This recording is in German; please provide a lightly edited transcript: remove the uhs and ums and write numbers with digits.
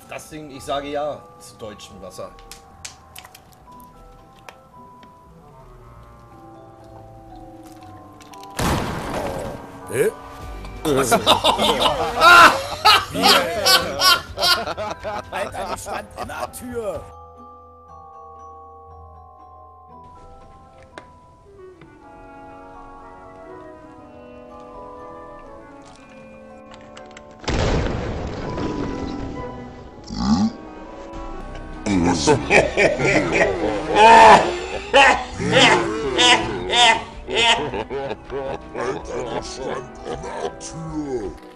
Das Ding, ich sage ja zu deutschem Wasser. Hä? Alter, ich stand in der Tür. Alter, ich stand in der Tür.